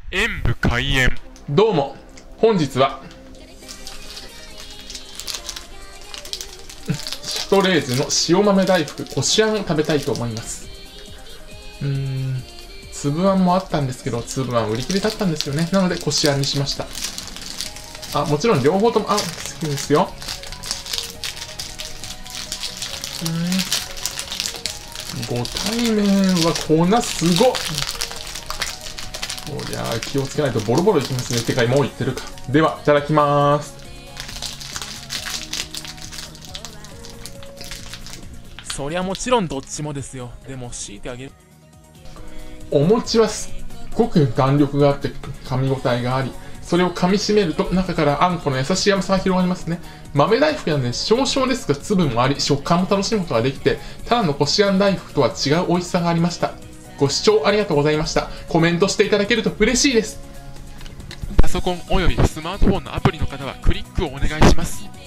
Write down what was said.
演武開演。 どうも、本日はシャトレーゼの塩豆大福こしあんを食べたいと思います。粒あんもあったんですけど、粒あん売り切れだったんですよね。なのでこしあんにしました。もちろん両方とも好きですよ。ご対面は粉すごっ。こりゃあ気をつけないとボロボロいきますね。てかもう言ってるか。では、いただきまーす。 そりゃもちろんどっちもですよ。でも強いてあげる。 お餅はすっごく弾力があって噛み応えがあり、それを噛み締めると中からあんこの優しい甘さが広がりますね。豆大福なんで少々ですが粒もあり、食感も楽しむことができて、ただのこしあん大福とは違う美味しさがありました。ご視聴ありがとうございました。コメントしていただけると嬉しいです。 パソコンおよびスマートフォンのアプリの方はクリックをお願いします。